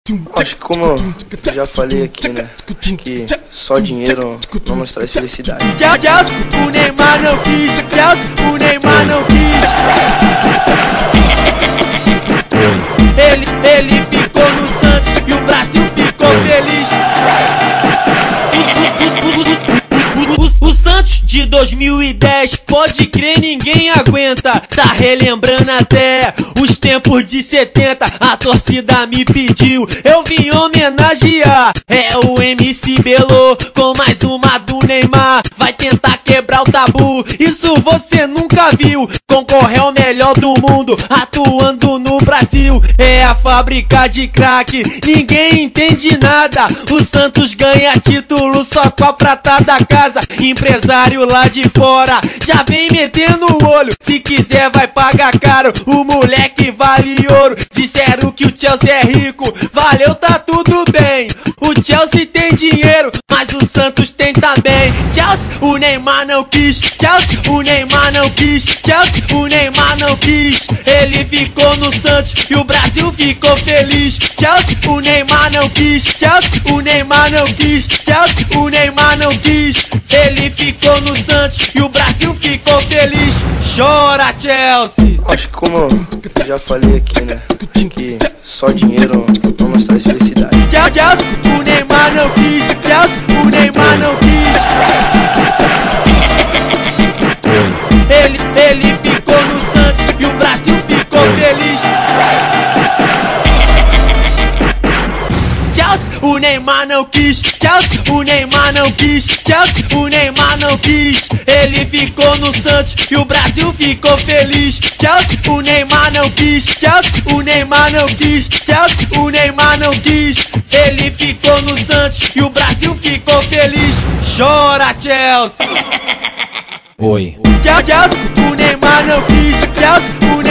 Acho que como eu já falei aqui, né? Acho que só dinheiro não nos traz felicidade. Chelsea, o Neymar não quis. Chelsea, o Neymar não quis. Ele ficou no Santos e o Brasil ficou feliz. O Santos de 2010, pode crer, ninguém aguenta. Tá relembrando até os tempos de 70. A torcida me pediu, eu vim homenagear. É o MC Belô com mais uma do Neymar. Vai tentar quebrar o tabu, isso você nunca viu. Concorre ao melhor do mundo, atuando no Brasil. É a fábrica de craque, ninguém entende nada. O Santos ganha título só com a prata da casa. Empresário lá de fora já vem metendo o olho. Se quiser vai pagar caro, o moleque vale ouro. Disseram que o Chelsea é rico, valeu, tá tudo bem. O Chelsea tem dinheiro, mas o Santos tem também. Chelsea, o Neymar não quis. Chelsea, o Neymar não quis. Chelsea, o Neymar não quis. Ele ficou no Santos e o Brasil ficou feliz. Chelsea, o Neymar não quis. Chelsea, o Neymar não quis. Chelsea, o Neymar não quis. Ele ficou no Santos e o Brasil ficou feliz. Chora, Chelsea! Acho que como eu já falei aqui, né? Acho que só dinheiro não nos traz felicidade. Chelsea, o Neymar não quis. Chelsea, o Neymar não quis. Ele ficou no Santos e o Brasil ficou feliz. Chelsea, o Neymar não quis. Chelsea, o Neymar não quis. Chelsea, o Neymar não quis. Ele ficou no Santos e o Brasil ficou feliz. Chelsea, o Neymar não quis. Chelsea, o Neymar não quis. Chelsea, o Neymar não quis. Ele ficou no Santos e o Brasil ficou feliz. Chora, Chelsea! Oi. Chelsea, o Neymar não quis. Chelsea, o